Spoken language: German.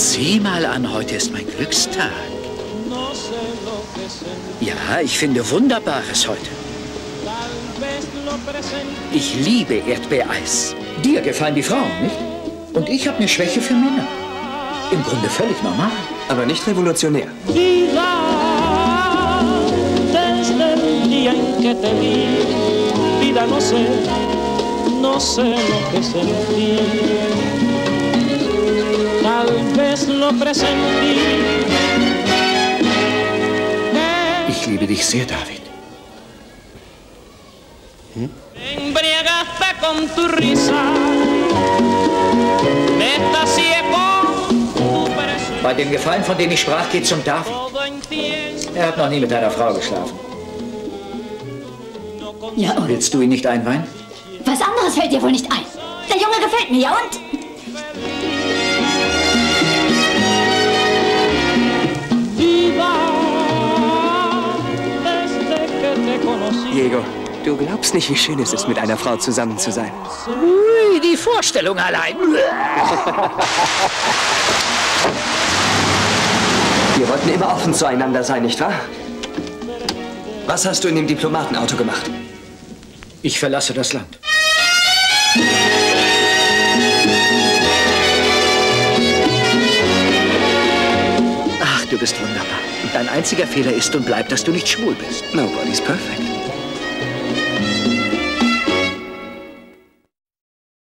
Sieh mal an, heute ist mein Glückstag. Ja, ich finde Wunderbares heute. Ich liebe Erdbeereis. Dir gefallen die Frauen, nicht? Und ich habe eine Schwäche für Männer. Im Grunde völlig normal. Aber nicht revolutionär. Ich liebe dich sehr, David. Hm? Bei dem Gefallen, von dem ich sprach, geht zum David. Er hat noch nie mit einer Frau geschlafen. Ja, und? Willst du ihn nicht einweihen? Was anderes fällt dir wohl nicht ein. Der Junge gefällt mir, ja und? Diego, du glaubst nicht, wie schön es ist, mit einer Frau zusammen zu sein. Ui, die Vorstellung allein. Wir wollten immer offen zueinander sein, nicht wahr? Was hast du in dem Diplomatenauto gemacht? Ich verlasse das Land. Ach, du bist wunderbar. Und dein einziger Fehler ist und bleibt, dass du nicht schwul bist. Nobody's perfect.